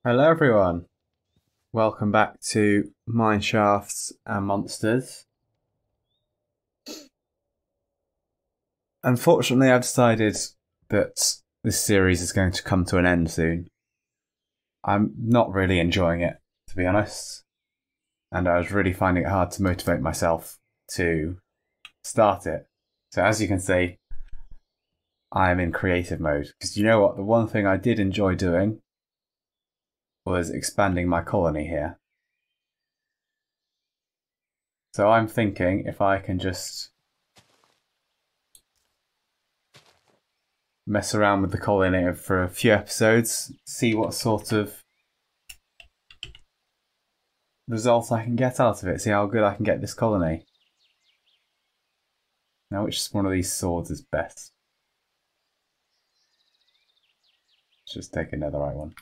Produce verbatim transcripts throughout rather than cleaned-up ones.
Hello everyone, welcome back to Mineshafts and Monsters. Unfortunately, I've decided that this series is going to come to an end soon. I'm not really enjoying it, to be honest, and I was really finding it hard to motivate myself to start it. So as you can see, I'm in creative mode, because you know what, the one thing I did enjoy doing was expanding my colony here. So I'm thinking if I can just mess around with the colony for a few episodes, see what sort of results I can get out of it, see how good I can get this colony. Now, which one of these swords is best? Let's just take another right one.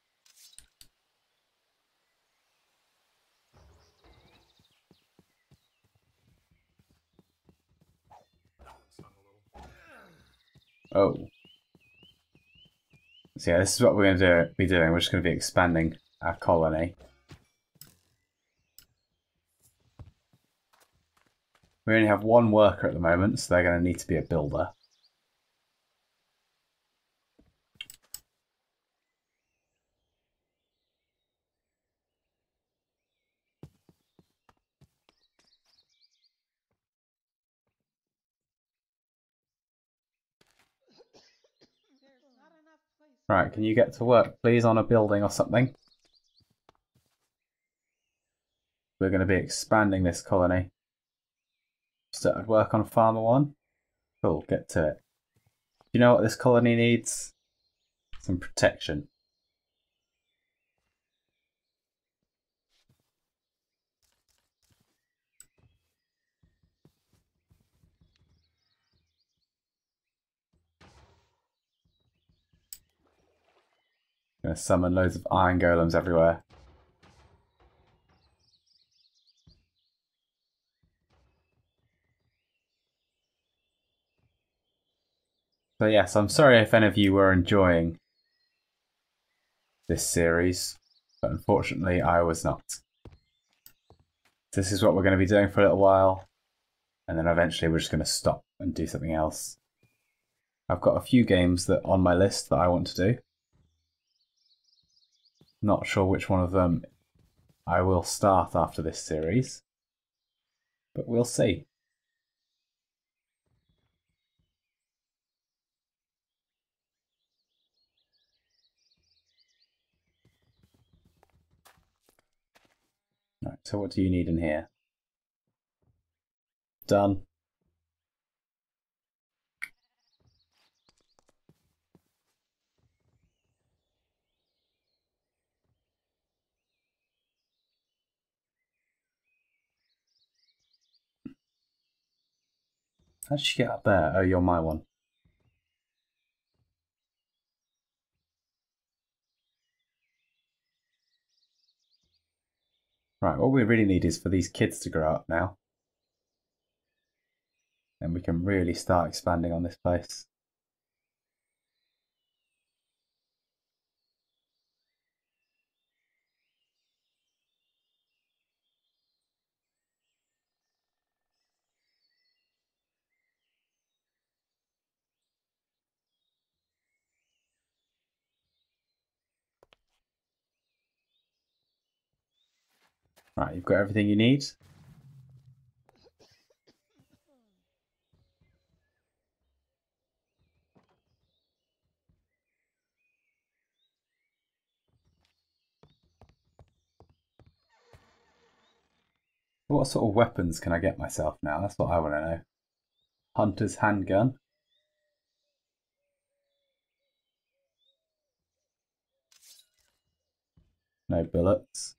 Oh. So yeah, this is what we're going to do, be doing. We're just going to be expanding our colony. We only have one worker at the moment, so they're going to need to be a builder. Right, can you get to work, please, on a building or something? We're going to be expanding this colony. Started work on Farmer one. Cool, get to it. You know what this colony needs? Some protection. Gonna summon loads of iron golems everywhere. So yes, I'm sorry if any of you were enjoying this series, but unfortunately I was not. This is what we're going to be doing for a little while, and then eventually we're just going to stop and do something else. I've got a few games that on my list that I want to do. Not sure which one of them I will start after this series, but we'll see. Right, so what do you need in here? Done. How did you get up there? Oh, you're my one. Right, what we really need is for these kids to grow up now. Then we can really start expanding on this place. Right, you've got everything you need. What sort of weapons can I get myself now? That's what I want to know. Hunter's handgun. No bullets.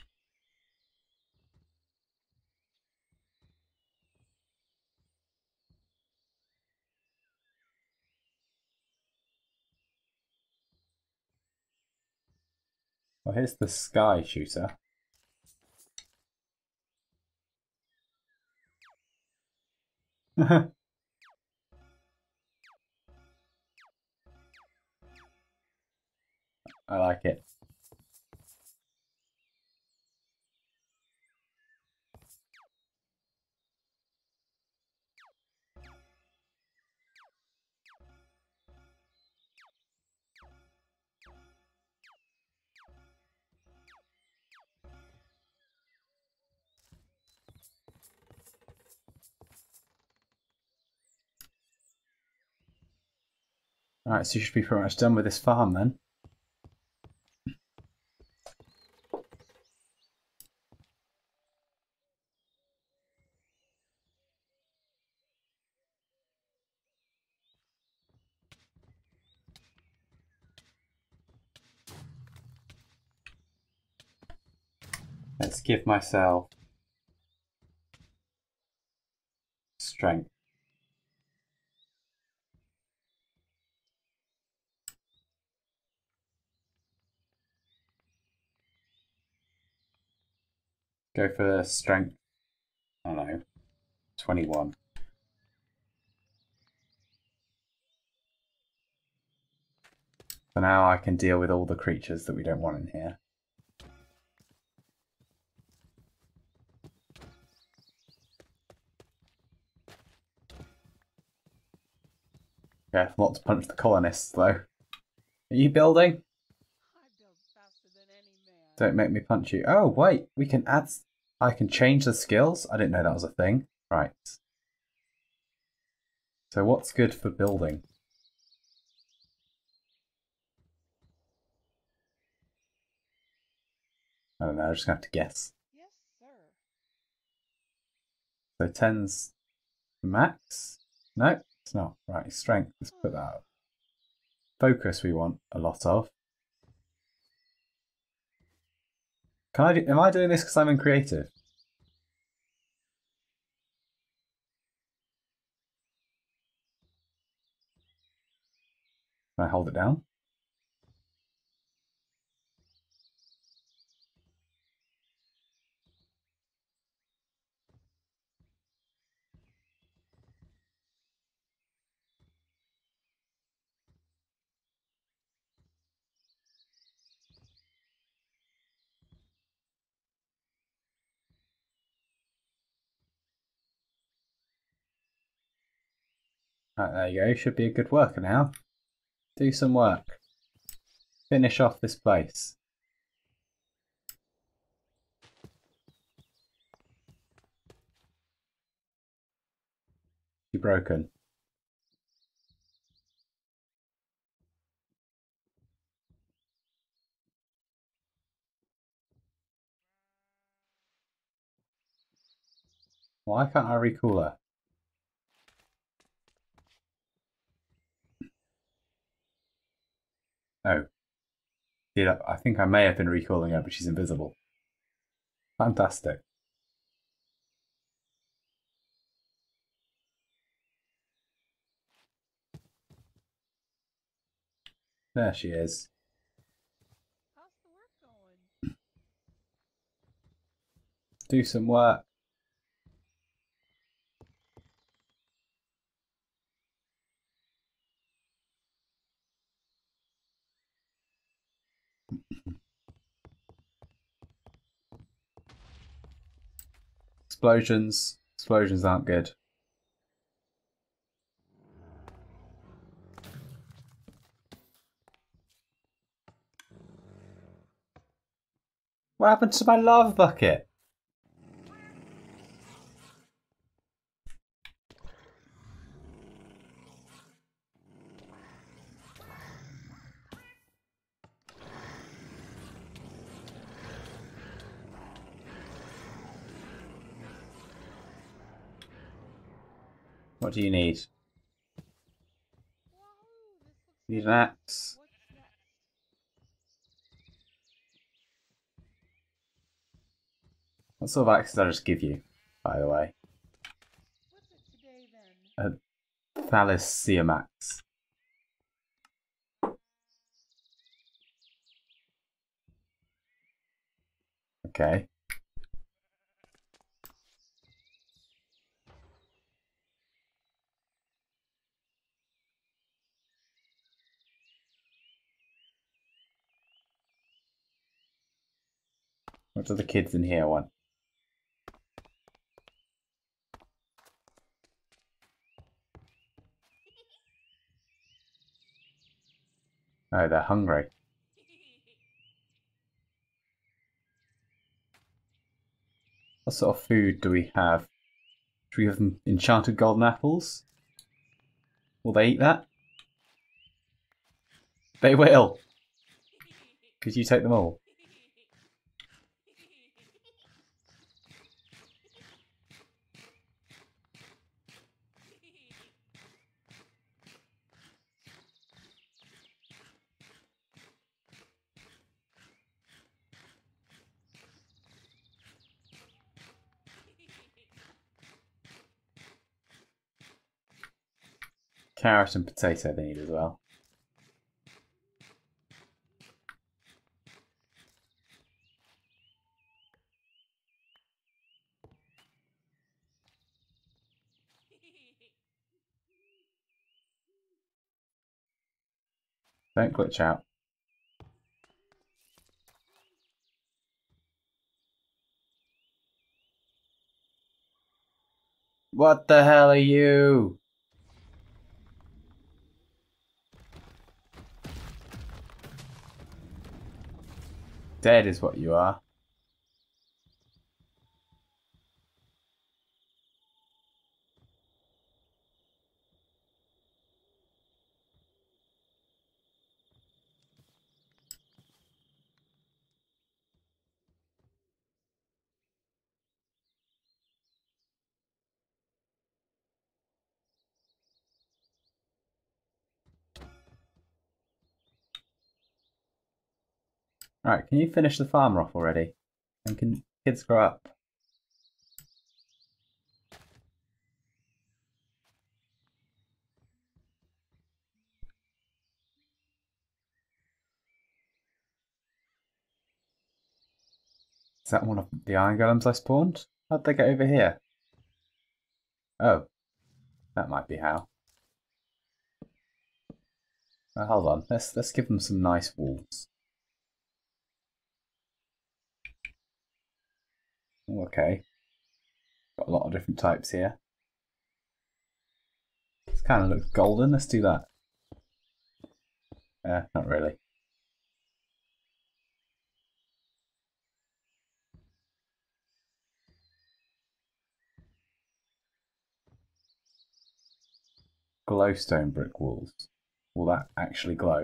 Well, here's the sky shooter. I like it. Alright, so you should be pretty much done with this farm then. Let's give myself strength. Go for strength. I don't know. twenty-one. So now I can deal with all the creatures that we don't want in here. Careful not to punch the colonists, though. Are you building? I build faster than any man. Don't make me punch you. Oh, wait. We can add... I can change the skills? I didn't know that was a thing. Right. So what's good for building? I don't know. I'm just going to have to guess. Yes, sir. So ten's the max? No, it's not. Right, strength. Let's put that up. Focus we want a lot of. Can I do, am I doing this because I'm in creative? Can I hold it down? Right, there you go. Should be a good worker now. Do some work. Finish off this place. You're broken. Why can't I recall her? Oh. Did I, I think I may have been recalling her, but she's invisible. Fantastic. There she is. How's the work going? Do some work. Explosions. Explosions aren't good. What happened to my lava bucket? What do you need? Wahoo! This looks Need good. an axe. What's next? What sort of axe did I just give you, by the way? What's it today then? A Thalissium axe. Okay. What do the kids in here want? Oh, they're hungry. What sort of food do we have? Should we give them enchanted golden apples? Will they eat that? They will. Could you take them all? Carrot and potato they need as well. Don't glitch out. What the hell are you? Dead is what you are. Right, can you finish the farmer off already? And can kids grow up? Is that one of the iron golems I spawned? How'd they get over here? Oh, that might be how. Uh, hold on, let's let's give them some nice walls. Okay, got a lot of different types here. This kind of looks golden. Let's do that. Uh, not really. Glowstone brick walls. Will that actually glow?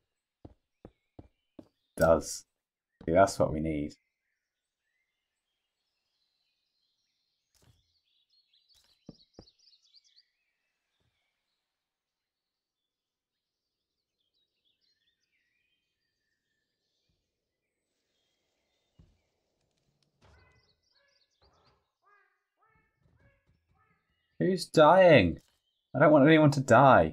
It does. See, that's what we need. Who's dying? I don't want anyone to die.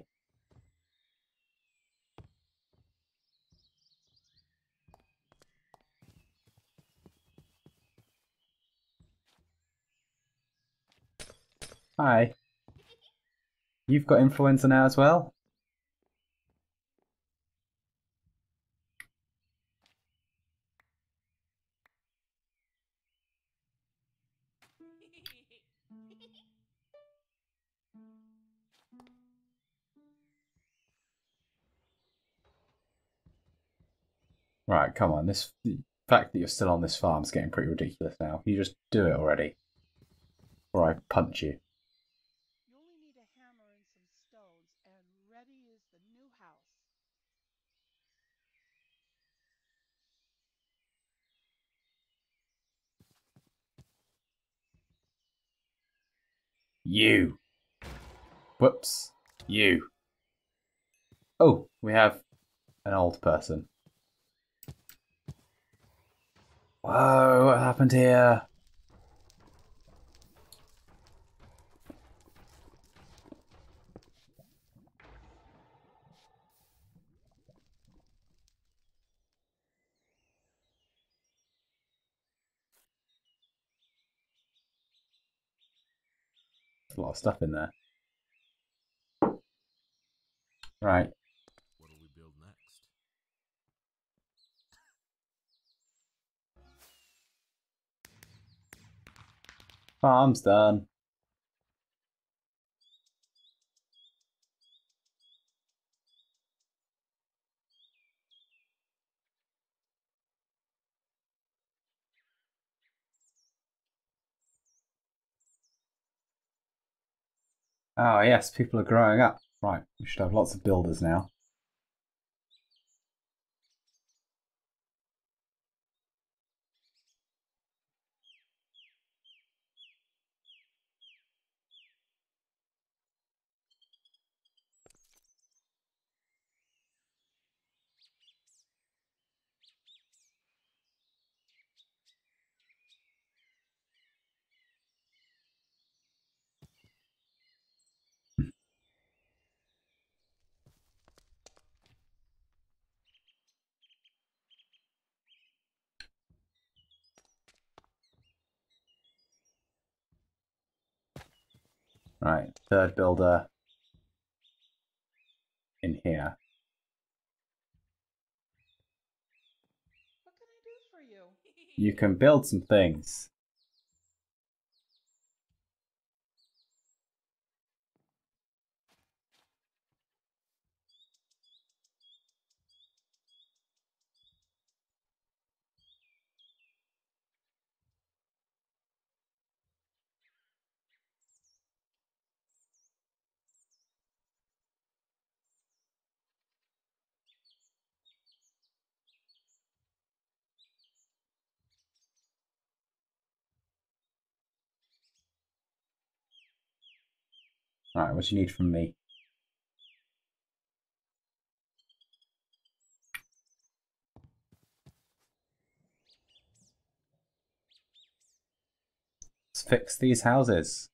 Hi. You've got influenza now as well? Right, come on. This the fact that you're still on this farm is getting pretty ridiculous now. You just do it already. Or I punch you. You only need a hammer and some stones, and ready is the new house. You. Whoops. You. Oh, we have an old person. Whoa, what happened here? There's a lot of stuff in there. Right. What do we build next? Farm's done. Oh yes, people are growing up. Right, we should have lots of builders now. Right, third builder in here. What can I do for you? You can build some things. Right, what do you need from me? Let's fix these houses.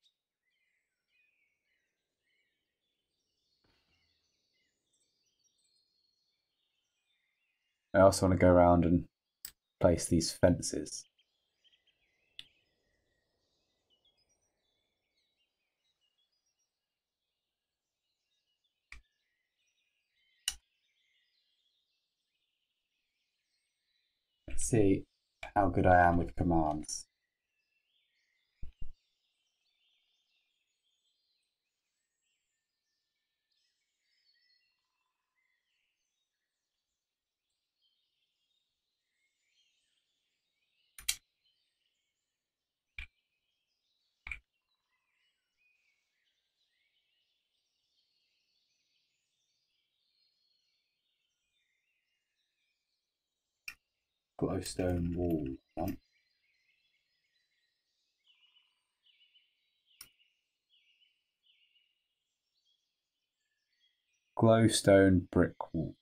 I also want to go around and place these fences. Let's see how good I am with commands. Glowstone wall. One. Glowstone brick wall.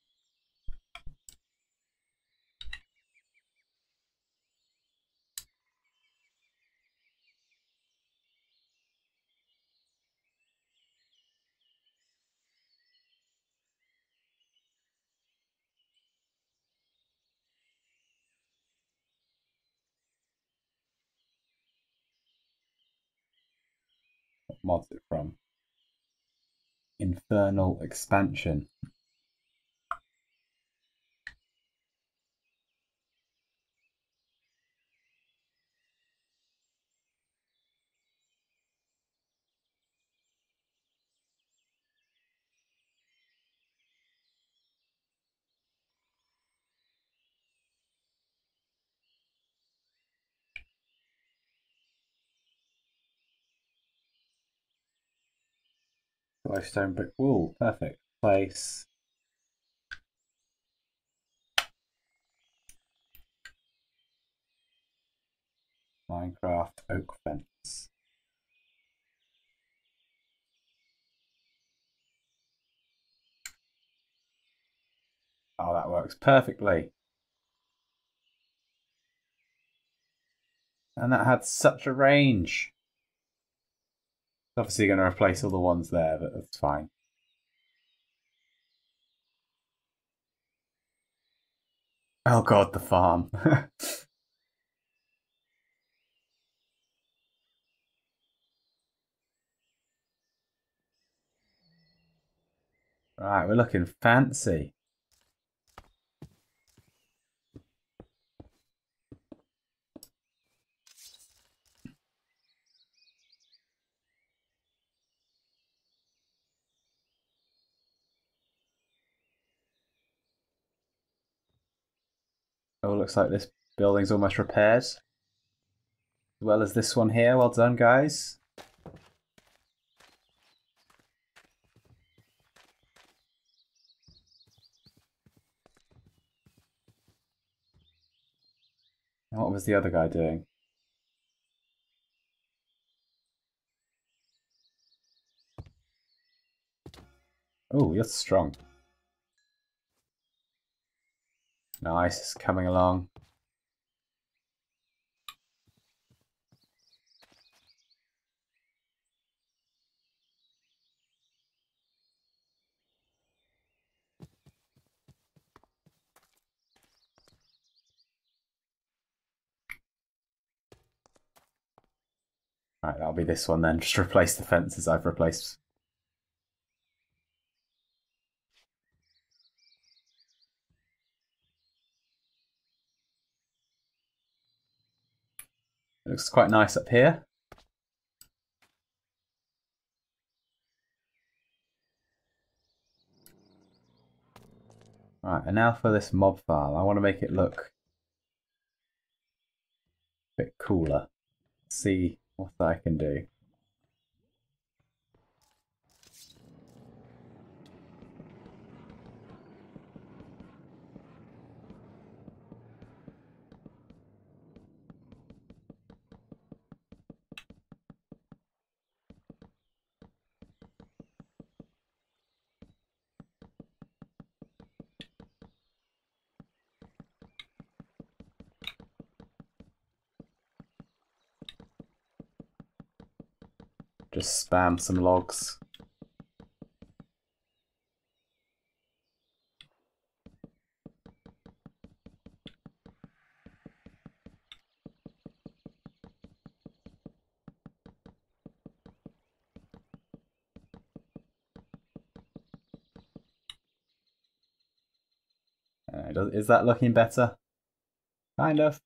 What mod's it from? Infernal Expansion. Glowstone brick wall. Perfect. Place. Minecraft oak fence. Oh, that works perfectly. And that had such a range. It's obviously going to replace all the ones there, but that's fine. Oh god, the farm. Right, we're looking fancy. Oh, looks like this building's almost repaired. As well as this one here. Well done, guys. And what was the other guy doing? Oh, you're strong. Nice, coming along. Right, Right, that'll be this one then. Just replace the fences I've replaced. It looks quite nice up here. Right, and now for this mob farm. I want to make it look a bit cooler. See what I can do. Just spam some logs. Uh, does- is that looking better? Kind of.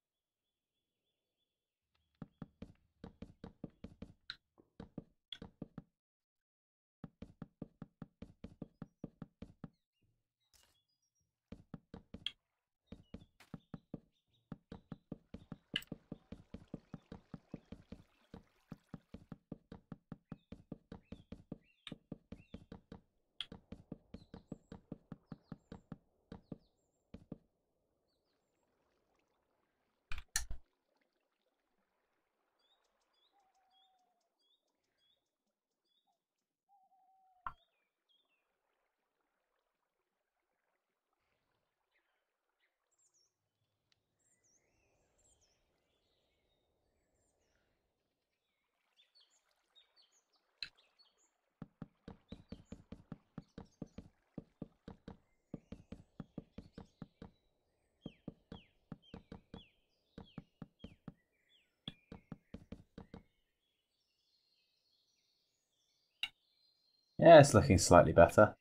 Yeah, it's looking slightly better.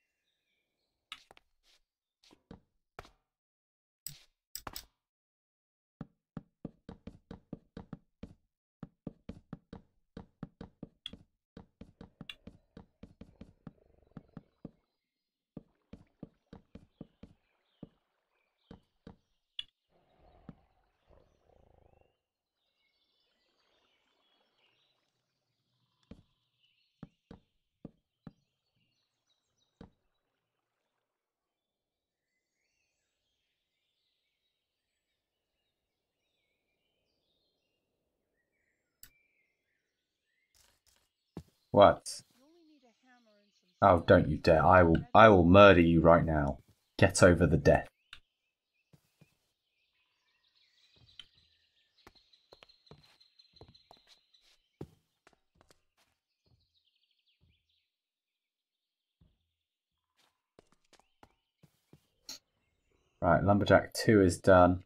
What? You only need a hammer and some Oh, stones. don't you dare. I will I will murder you right now. Get over the death. Right, Lumberjack two is done.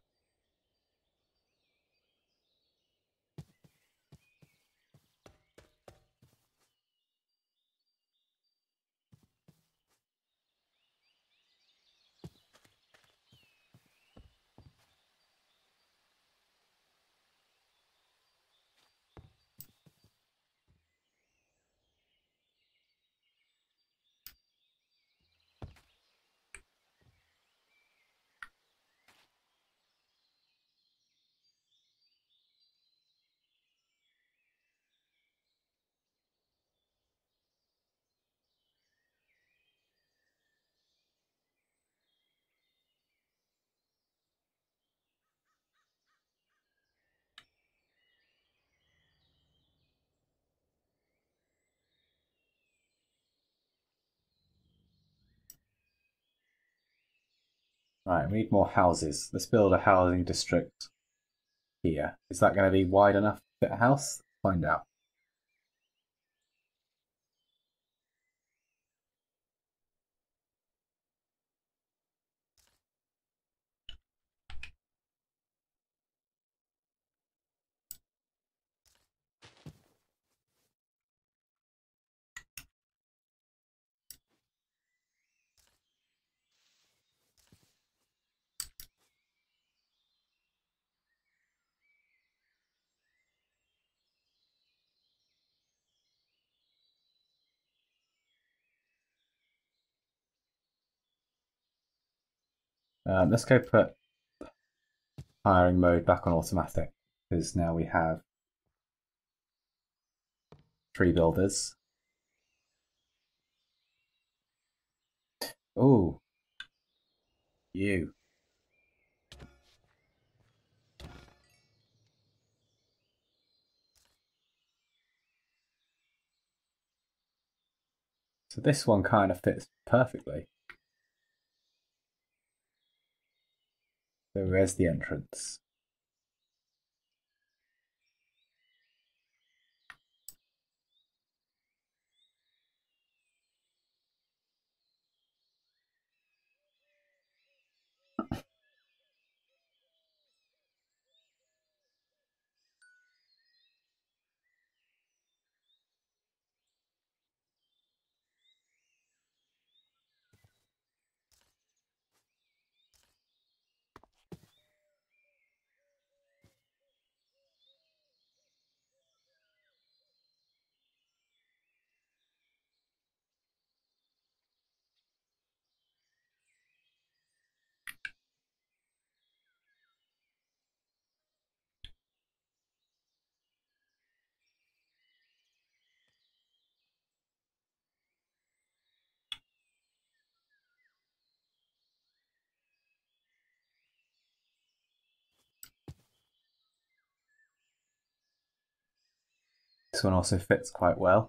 Right, we need more houses. Let's build a housing district here. Is that going to be wide enough to fit a house? Find out. Um, let's go put hiring mode back on automatic, because now we have three builders. Oh, you. So this one kind of fits perfectly. So there's the entrance. This one also fits quite well.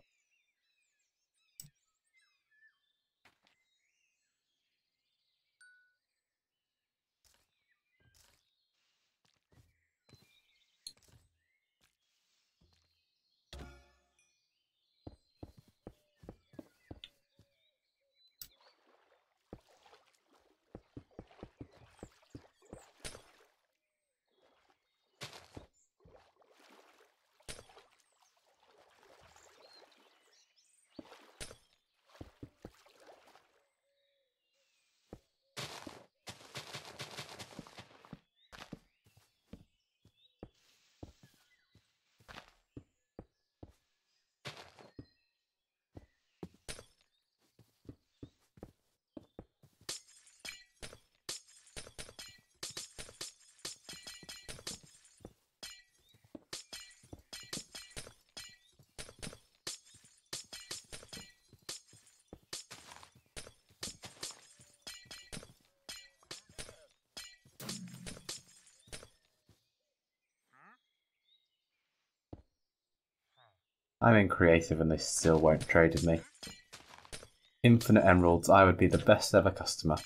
I'm in creative and they still won't trade with me. Infinite emeralds, I would be the best ever customer.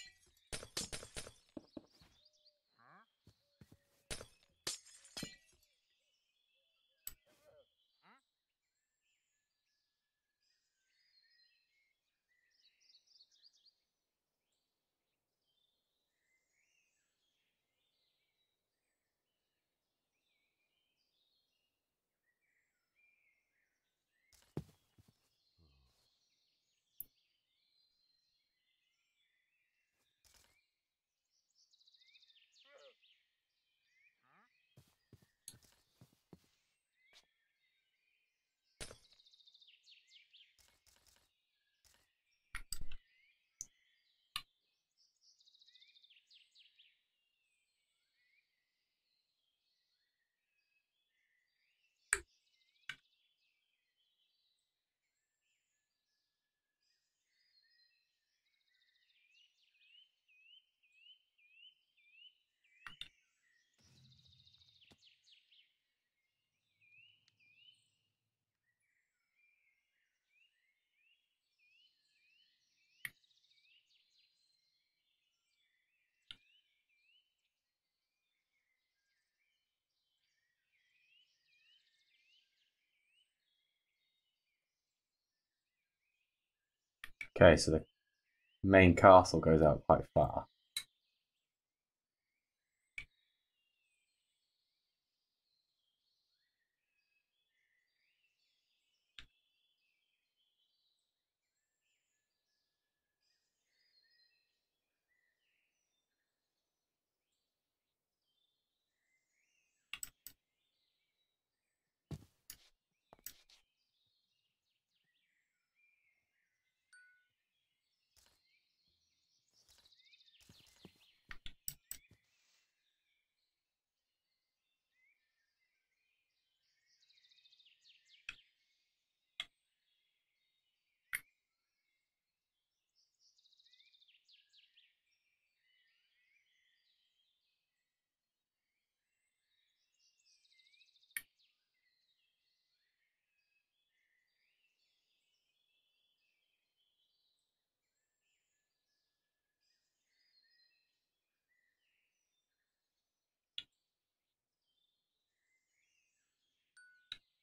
Okay, so the main castle goes out quite far.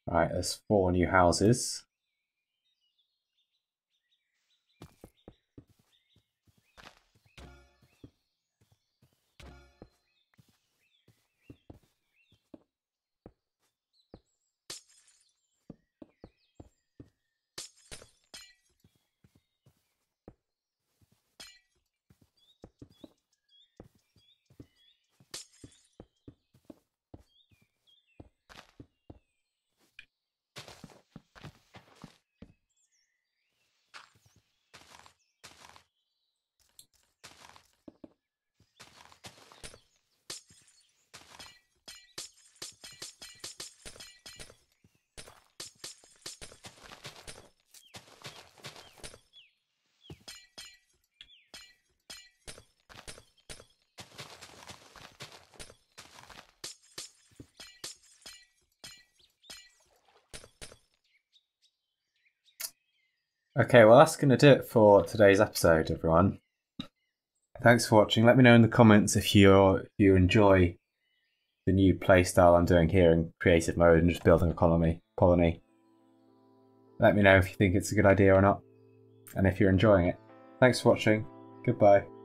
Right, there's four new houses. Okay, well that's going to do it for today's episode, everyone. Thanks for watching. Let me know in the comments if you if you enjoy the new playstyle I'm doing here in creative mode and just building a colony. colony. Let me know if you think it's a good idea or not, and if you're enjoying it. Thanks for watching. Goodbye.